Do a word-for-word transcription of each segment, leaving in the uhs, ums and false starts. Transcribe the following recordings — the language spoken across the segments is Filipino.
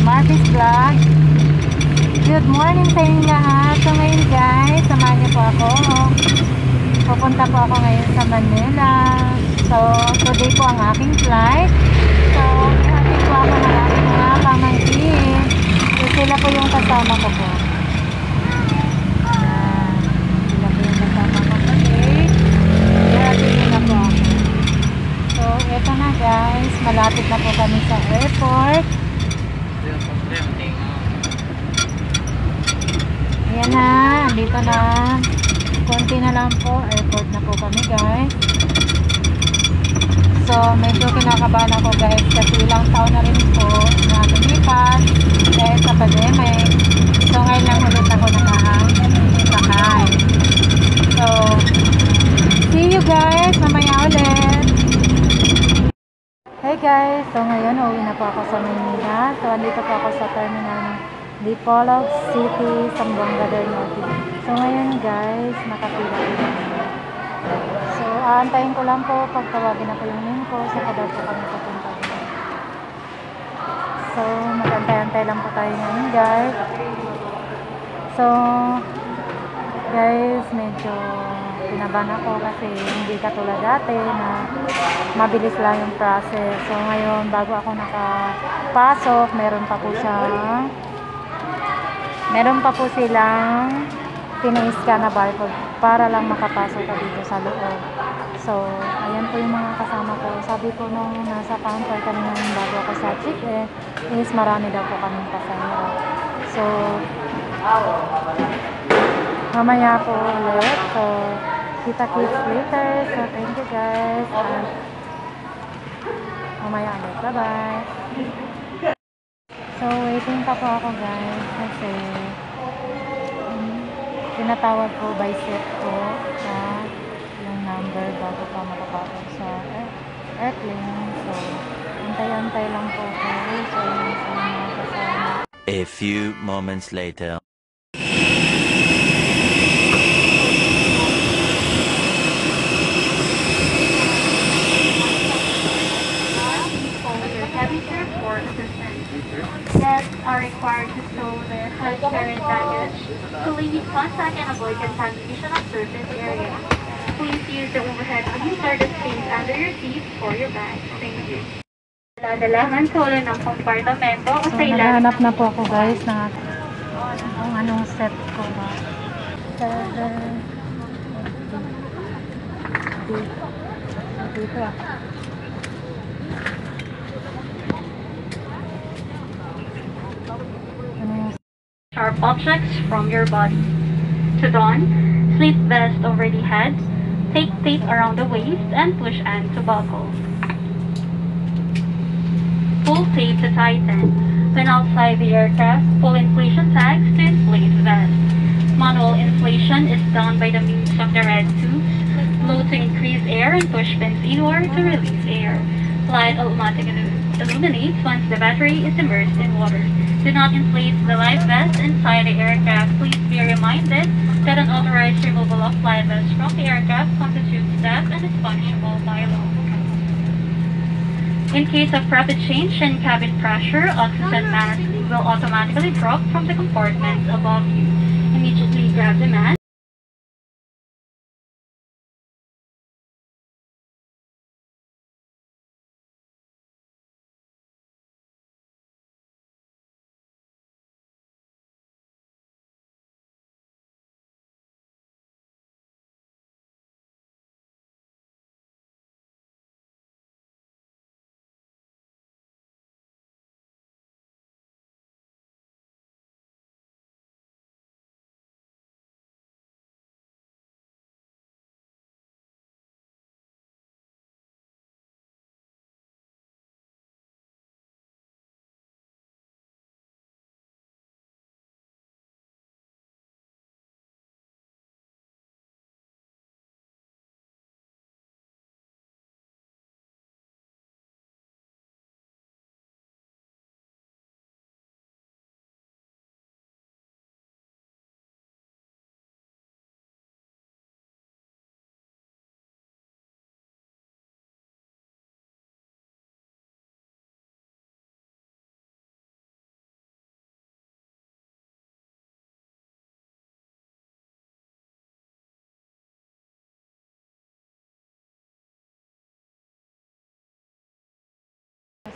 Marvis Vlog. Good morning sa inyo lahat. So ngayon guys, samahan niyo po ako. Pupunta po ako ngayon sa Manila. So today po ang aking flight. So ihatid po ako ng aking mga pamangkin. So sila po yung kasama ko po. Ayan. Sila po yung kasama ko today. Ihatid nila po ako. So eto na guys, malapit na po kami sa airport. Ayan na, dito na. Konti na lang po, airport na po kami guys. So medyo kinakabahan ako guys kasi ilang taon na rin po na tumipas dahil sa pandemic. So ngayon lang ulit ako nakasakay. So see you guys mamaya ulit. Hey guys, so ngayon uwi na po ako sa Manila. So andito po ako sa terminal ng Dipolog City, Zamboanga del Norte. So ngayon guys, nakapila ko kami. So aantayin ko lang po pag tawagin na po yung name ko. So kada po kami pupunta. So mag-antay-antay lang po tayo ngayon guys. So guys, medyo pinabahan ako kasi hindi katulad dati na mabilis lang yung process. So ngayon, bago ako nakapasok, meron pa po siyang meron pa po silang tina-scan na barcode para lang makapasok ka dito sa loob. So ayan po yung mga kasama ko. Sabi ko nung nasa counter kanina bago ako sa check-in is marami daw po kaming pasahero. So mamaya po ulit. So kita-kits later. So thank you guys. And mamaya ulit. Bye-bye. So waiting pa po ako guys kasi um, tinatawag ko by set ko na yung number bago pa makapasok sa air airplane. So antay-antay lang po ako. So yung sa mga kasama. A few moments later. Guests are required to stow their hand carry baggage to limit contact and avoid contamination of surface area. Please use the overhead bins or the space under your seat for your bags. Thank you. Dadalangan sa ulo ng kompartamento o So sa ilalim naghahanap ng na po ako guys na kung anong set ko ba. Seven. Dito. Dito ah. sharp objects from your body. To don, slip vest over the head, take tape around the waist, and push end to buckle. Pull tape to tighten. When outside the aircraft, pull inflation tags to inflate vest. Manual inflation is done by the means of the red tubes. Blow to increase air and push pins inward to release air. Light automatically illuminates once the battery is immersed in water. Do not inflate the life vest inside the aircraft. Please be reminded that an authorized removal of life vest from the aircraft constitutes theft and is punishable by law. In case of rapid change in cabin pressure, oxygen mask will automatically drop from the compartments above you. Immediately grab the mask.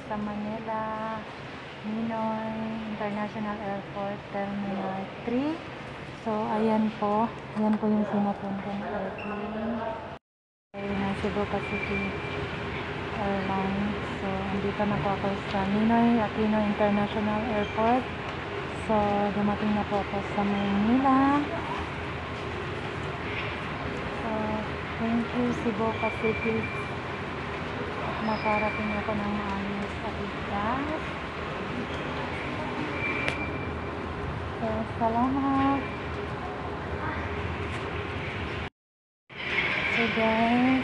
sa Manila Ninoy International Airport Terminal three. So ayan po, ayan po yung sinatun kong airplane ay ng Cebu Pacific Airlines. So andito na po ako sa Ninoy Aquino International Airport. So dumating na po ako sa Manila. So thank you Cebu Pacific at makarating ako ng maayos sa ligtas. So salamat. So guys,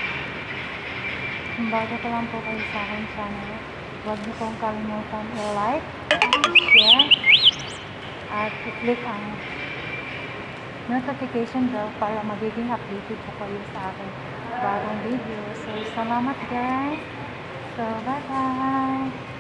kung bago pa lang po kayo sa aking channel, huwag niyo pong kalimutan i-like, i-share, at i-click ang notification bell para magiging updated po kayo sa aking bagong video. So salamat guys. So bye bye.